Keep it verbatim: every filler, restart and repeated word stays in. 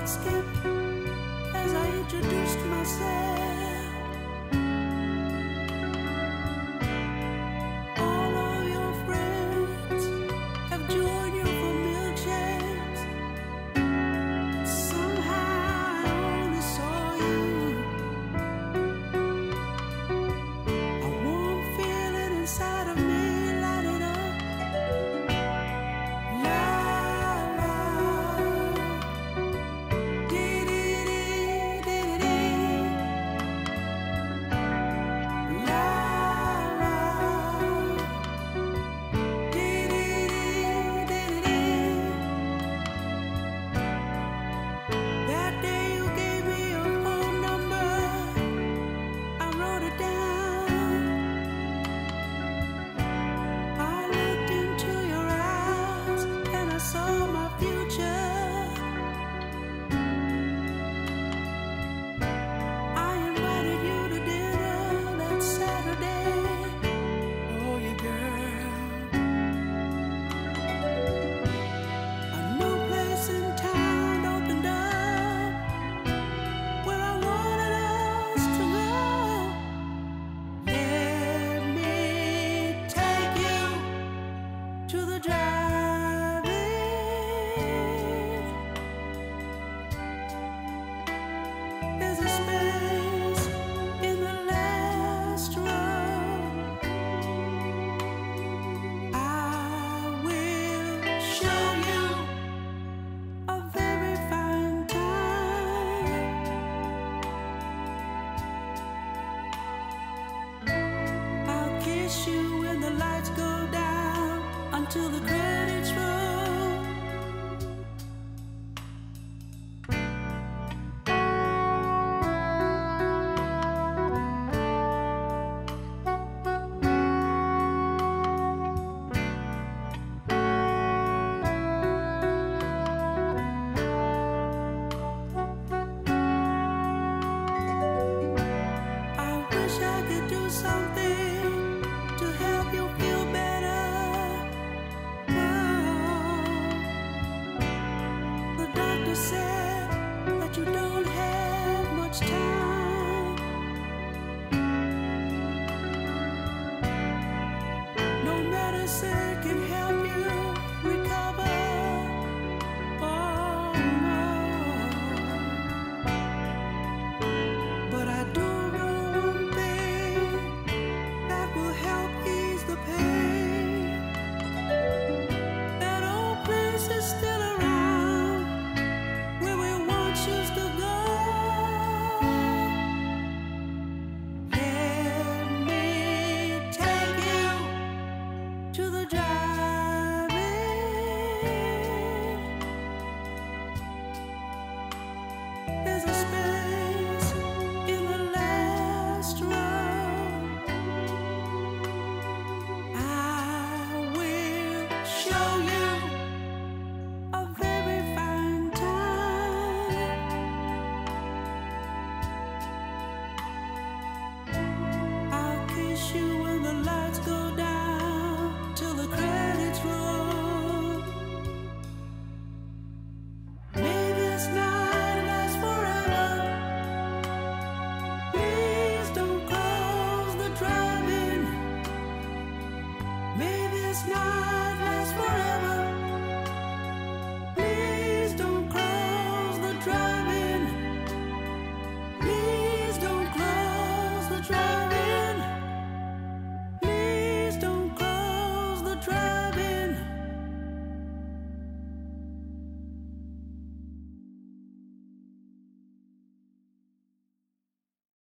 heart skip as I introduced myself. All of your friends have joined you for milkshakes. Somehow I only saw you. A warm feeling inside of me lighted up. You when the lights go down until the credits roll. I wish I could do something to help you feel better. Oh, the doctor said that you don't have much time. No medicine can help you recover. Oh no, but I do know one thing that will help ease the pain. That old place is still around, where we once used to go. Let me take you to the drive-in. There's a space in the last row. I will show you a very fine time. I'll kiss you when the lights go down till the credits roll. May this night last forever. Please don't close the drive-in. May this night